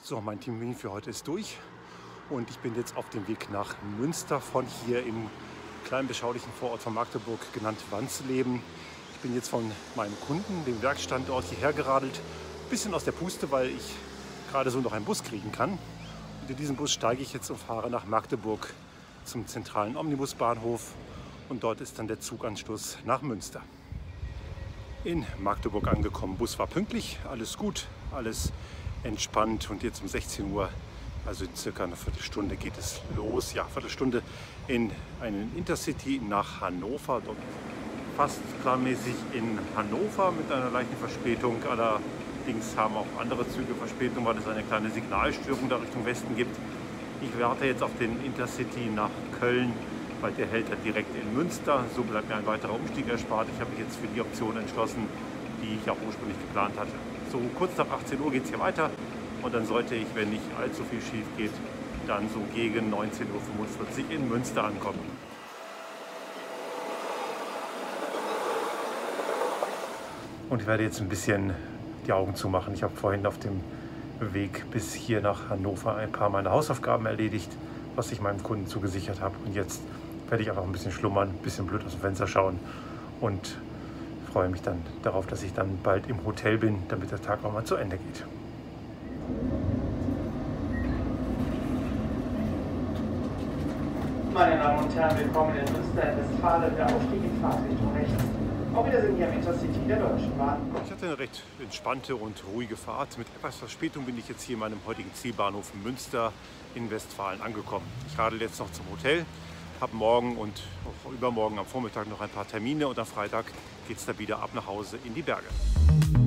So, mein Termin für heute ist durch und ich bin jetzt auf dem Weg nach Münster von hier im kleinen beschaulichen Vorort von Magdeburg, genannt Wansleben. Ich bin jetzt von meinem Kunden, dem Werkstandort, hierher geradelt. Ein bisschen aus der Puste, weil ich gerade so noch einen Bus kriegen kann. Und in diesen Bus steige ich jetzt und fahre nach Magdeburg zum zentralen Omnibusbahnhof. Und dort ist dann der Zuganschluss nach Münster. In Magdeburg angekommen. Bus war pünktlich, alles gut, alles entspannt. Und jetzt um 16 Uhr, also in circa einer Viertelstunde, geht es los. Ja, Viertelstunde in einen Intercity nach Hannover. Dort fast planmäßig in Hannover mit einer leichten Verspätung. Allerdings haben auch andere Züge Verspätung, weil es eine kleine Signalstörung da Richtung Westen gibt. Ich warte jetzt auf den Intercity nach Köln, weil der hält ja direkt in Münster. So bleibt mir ein weiterer Umstieg erspart. Ich habe mich jetzt für die Option entschlossen, die ich auch ursprünglich geplant hatte. So kurz nach 18 Uhr geht es hier weiter und dann sollte ich, wenn nicht allzu viel schief geht, dann so gegen 19:45 Uhr in Münster ankommen. Und ich werde jetzt ein bisschen die Augen zumachen. Ich habe vorhin auf dem Weg bis hier nach Hannover ein paar meiner Hausaufgaben erledigt, was ich meinem Kunden zugesichert habe. Und jetzt werde ich einfach ein bisschen schlummern, ein bisschen blöd aus dem Fenster schauen und freue mich dann darauf, dass ich dann bald im Hotel bin, damit der Tag auch mal zu Ende geht. Meine Damen und Herren, willkommen in Münster, Westfalen, der Aufstieg in Fahrtrichtung rechts. Auf Wiedersehen hier am Intercity der Deutschen Bahn. Ich hatte eine recht entspannte und ruhige Fahrt. Mit etwas Verspätung bin ich jetzt hier in meinem heutigen Zielbahnhof Münster in Westfalen angekommen. Ich radel jetzt noch zum Hotel, habe morgen und auch übermorgen am Vormittag noch ein paar Termine und am Freitag geht es dann wieder ab nach Hause in die Berge.